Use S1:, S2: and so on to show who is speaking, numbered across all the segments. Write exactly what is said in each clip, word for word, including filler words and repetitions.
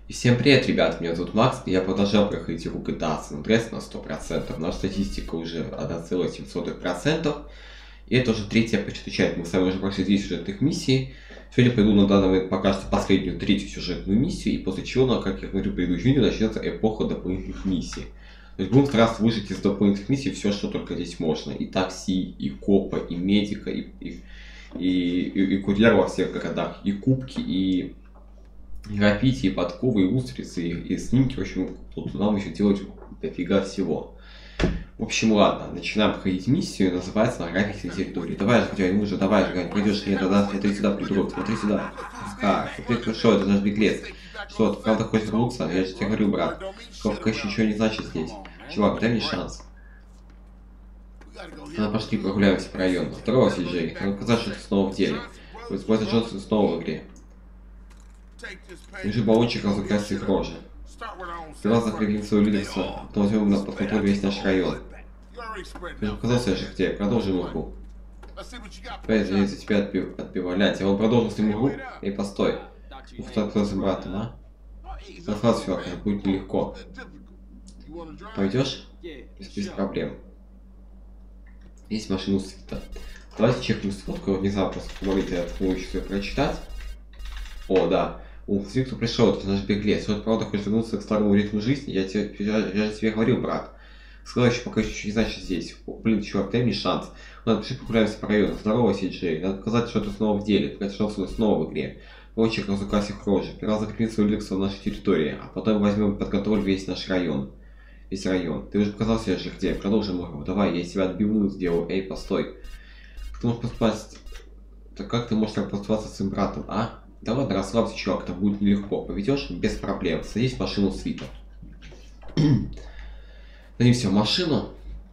S1: И всем привет, ребят, меня зовут Макс, и я продолжаю проходить игру джи ти эй San Andreas на сто процентов. Наша статистика уже одна целая семь десятых процента. И это уже третья почти часть. Мы с вами уже прошли десять сюжетных миссий. Сегодня пойду на данный момент пока что последнюю, третью сюжетную миссию, и после чего, как я говорю в предыдущем видео, начнется эпоха дополнительных миссий. То есть будем стараться выжить из дополнительных миссий все, что только здесь можно. И такси, и копа, и медика, и, и, и, и, и курьер во всех городах, и кубки, и граффити, и подковы, и устрицы, и, и снимки. В общем, тут нам еще делать дофига всего. В общем, ладно, начинаем проходить миссию, называется на граффити на территории. Давай же, хотя уже, давай же, пойдешь, нет, да, смотри сюда, придурок, смотри сюда. А, смотри, хорошо, это наш беглец. Что, ты правда хочешь вернуться? Я же тебе говорю, брат, ковка еще ничего не значит здесь. Чувак, дай мне шанс. Ну, пошли прогуляемся по району. Здорово, Си Джей. Надо показать, что ты снова в деле. Бойз Джонсон снова в игре. Держи баллончик, разукрасить их рожи. Сперва закрепим свое лидерство, потом возьмем на под контроль весь наш район. Ты же показался же где, продолжим игру. Опять я за тебя отбив, отбивалять, а он продолжил с ним игру? Эй, постой. Ух ты, кто за братом, а? Зафраз, чувак, это будет нелегко. Пойдешь? Без, без проблем. Есть машину света. Давайте чекнем сфотку, внезапно говорите, я смогу еще прочитать. О, да. Ух, смотри, кто пришел, это наш беглец. Вот, правда, хочешь вернуться к старому ритму жизни? Я тебе, я, я же тебе говорил, брат. Сказал еще, пока еще не значит здесь. О, блин, чувак, дай мне шанс. Надо пошли прогуляемся по району. Здорово, Си Джей. Надо показать, что ты снова в деле. Показать, что ты снова в игре. Кончик разукась их рожи. Первый закрепим свою лидерство в нашей территории, а потом возьмем под контроль весь наш район. Весь район. Ты уже показал себе же где. Продолжим игру. Давай, я тебя отбивную сделаю. Эй, постой. Как ты можешь поступать... Так как ты можешь так поступаться с своим братом, а? Да ладно, расслабься, чувак, это будет нелегко. Поведешь? Без проблем. Садись в машину свита. Садимся в машину.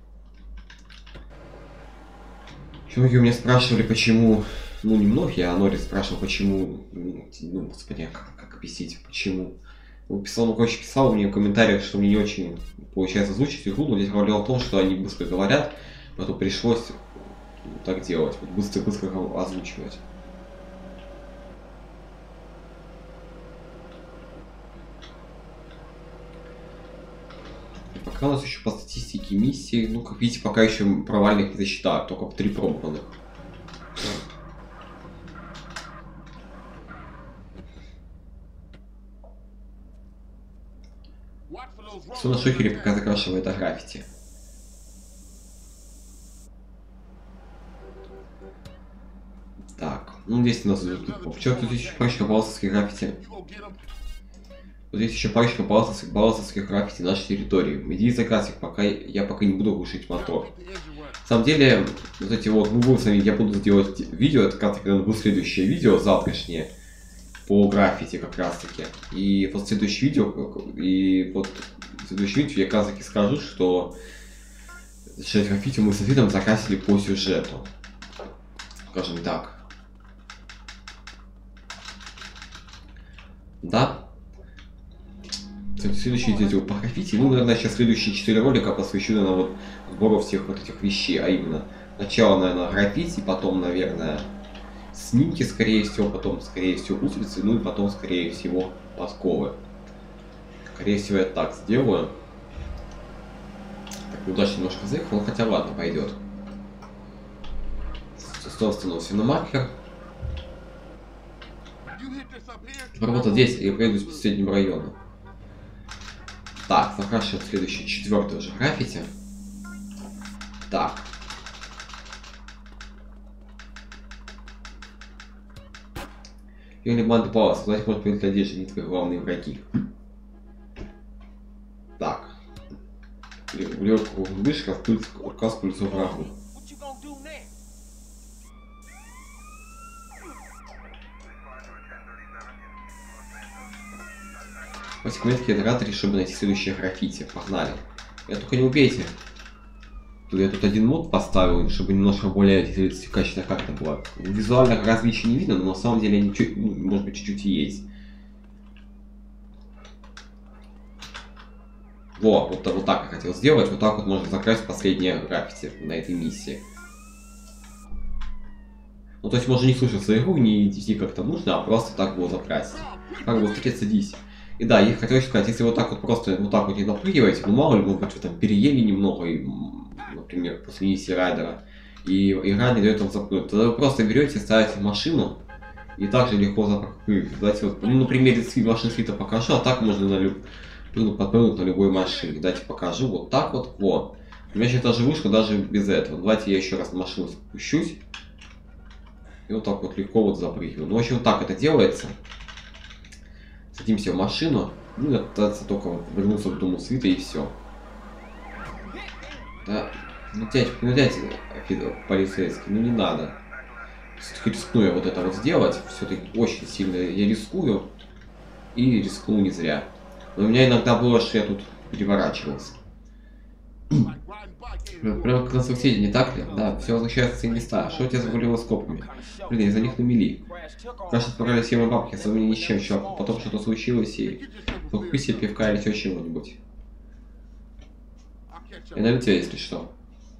S1: Многие у меня спрашивали, почему... Ну, не многие, а Нори спрашивал, почему... Ну, господи, как, как объяснить, почему... Ну, писал, ну, короче, писал мне в комментариях, что мне не очень получается озвучить игру, но здесь проблема в том, что они быстро говорят, поэтому пришлось так делать, вот быстро-быстро озвучивать. Пока у нас еще по статистике миссии, ну, как видите, пока еще провальных не засчитают, только три пробованных. Все на шокере пока закрашивает граффити. Так, ну здесь у нас почему тут еще парочка балласовских граффити. Вот здесь еще парочка балласовских, балласовских граффити нашей территории. Иди закрась их, пока я пока не буду глушить мотор. На самом деле, вот эти вот, ну, сами, я буду сделать видео, это как раз будет следующее видео, завтрашнее, по граффити как раз таки. И вот следующее видео, и вот следующее видео я как раз таки скажу, что шесть граффити мы с видом закрасили по сюжету. Скажем так. Да. Следующее видео по граффити. Ну, наверное, сейчас следующие четыре ролика посвящу, наверное, вот сбору всех вот этих вещей, а именно сначала, наверное, граффити, потом, наверное, снимки, скорее всего, потом, скорее всего, устрицы, ну и потом, скорее всего, подковы. Скорее всего, я так сделаю. Так, удачно немножко заехал, но хотя ладно, пойдет. Снова становился на маркер. Теперь вот здесь я пройдусь по соседнему району. Так, закрашиваем следующее, четвертое уже граффити. Так. Или банды Пауэлла, сказать, может быть, одежды не твои главные враги. Так. Легкую вышка, указ пыльцу врагу. Восемь метки генераторе, чтобы найти следующее граффити. Погнали. Я только не убейте. Я тут один мод поставил, чтобы немножко более качественно как-то было. Визуально различий не видно, но на самом деле они чуть, ну, может быть, чуть-чуть и есть. Во, вот, вот так я хотел сделать. Вот так вот можно закрасить последнее граффити на этой миссии. Ну, то есть можно не слушаться игру, не идти как-то нужно, а просто так его закрасить. Как бы, кстати, садись. И да, я хотел сказать, если вот так вот просто вот так вот не напрыгиваете, ну мало ли, может быть, вы там переели немного, и, например, после миссии райдера, и игра не дает вам запрыгнуть, тогда вы просто берете, ставите машину, и также легко запрыгнуть. Давайте вот, ну, на примере машин свита покажу, а так можно на люб... подпрыгнуть на любой машине. Давайте покажу, вот так вот, вот. У меня сейчас даже вышка даже без этого. Давайте я еще раз на машину спущусь. И вот так вот легко вот запрыгиваю. Ну, в общем, вот так это делается. Садимся в машину. Ну, это только вот вернуться в Дому Свита и все. Да. Ну, дядь, ну, дядь, полицейский, ну не надо. Все-таки рискну я вот это вот сделать. Все-таки очень сильно я рискую. И рискнул не зря. Но у меня иногда было, что я тут переворачивался. Прям как на соседи, не так ли? Да, все возвращается в свои места. Что у тебя с булевоскопами? Блин, я за них на мели. Кажется, отправили все мои бабки, за меня ни с чем, чувак. Потом что-то случилось, и купи себе пивка или еще чего-нибудь. Я найду тебя, если что.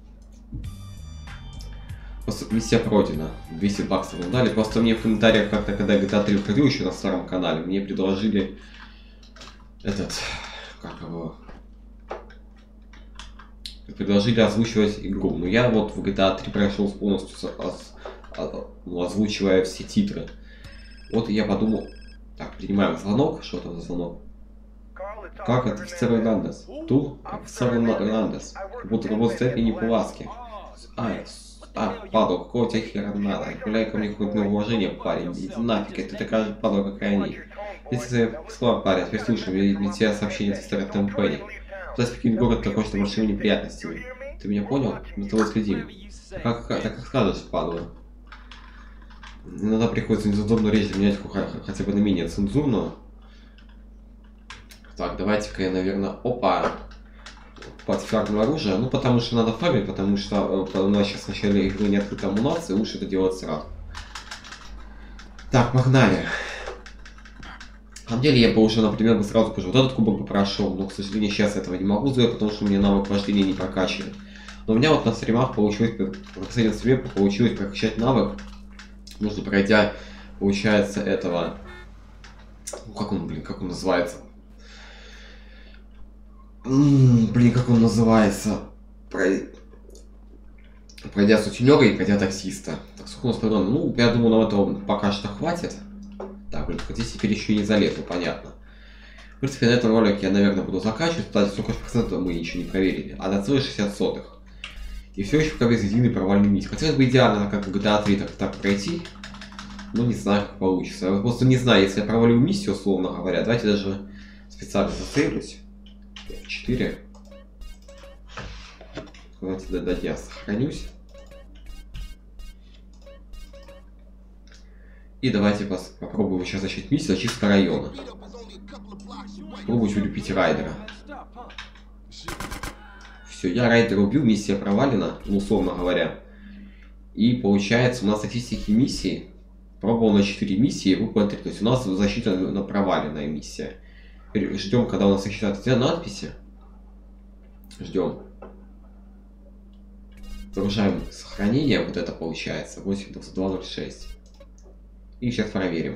S1: Просто миссия пройдена. двести баксов нам дали. Просто мне в комментариях как-то, когда джи ти эй три выходил еще на старом канале, мне предложили этот, как его, предложили озвучивать игру. Но я вот в джи ти эй три прошел полностью, оз, ну, озвучивая все титры. Вот я подумал, так, принимаем звонок, что там за звонок? Как это, офицер Эрнандес? Ту? Офицер Эрнандес. Будто работает и не по ласке. А, а, падал, какого у тебя хера надо? Гуляй ко мне хоть на уважение, парень. Иди нафиг, это такая же падла, как и они. Если свои слова, парень, теперь слушай, ведь тебя сообщение от старой Темпени. Пытаюсь покинуть город такой, что машина неприятностями. Ты меня понял? Мы с тобой следим. Как, как, как скажешь, падла. Иногда приходится нецензурную речь менять хотя бы на менее цензурную. Так, давайте-ка я, наверное, опа, под фрагмент оружия. Ну, потому что надо фармить, потому что у нас сейчас в начале игры не открыта амунация, лучше это делать сразу. Так, погнали. На самом деле, я бы уже, например, бы сразу вот этот кубок бы прошел, но, к сожалению, сейчас этого не могу сделать, потому что у меня навык вождения не прокачан. Но у меня вот на стримах получилось, на последнем стриме получилось прокачать навык. Нужно пройдя, получается, этого... Ну, как он, блин, как он называется? М-м, блин, как он называется? Прой... Пройдя сутенера и пройдя таксиста. Так, сколько у нас пройдено? Ну, я думаю, на этого пока что хватит. Так, блин, здесь теперь еще и не залезло, понятно. В принципе, на этом ролике я, наверное, буду заканчивать. Кстати, сколько процентов мы ничего не проверили. А на целых шестьдесят сотых. И все еще пока без единой провальной миссии. Хотелось бы идеально, как в джи ти эй три, так, так пройти. Но не знаю, как получится. Я просто не знаю, если я провалю миссию, условно говоря. Давайте даже специально зацеплюсь. четыре. Давайте дать я сохранюсь. И давайте попробуем сейчас начать миссию зачистка района. Попробуйте улепить райдера. Все, я райдера убил, миссия провалена, ну, условно говоря. И получается, у нас статистики миссии. Пробовал на четыре миссии, выпало три. То есть у нас защита на проваленная миссия. Ждем, когда у нас засчитают надписи. Ждем. Загружаем сохранение. Вот это получается. восемь двадцать два ноль шесть. И сейчас проверим.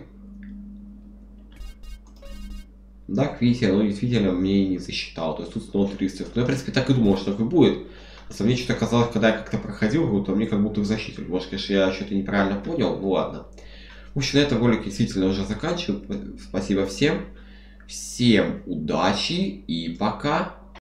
S1: Да, как видите, оно действительно мне не засчитало. То есть тут снова триста. Ну, я, в принципе, так и думал, что так и будет. А мне что-то казалось, когда я как-то проходил, то мне как будто их засчитывали. Может, конечно, я что-то неправильно понял. Ну ладно. В общем, на этом ролик действительно уже заканчиваю. Спасибо всем. Всем удачи и пока.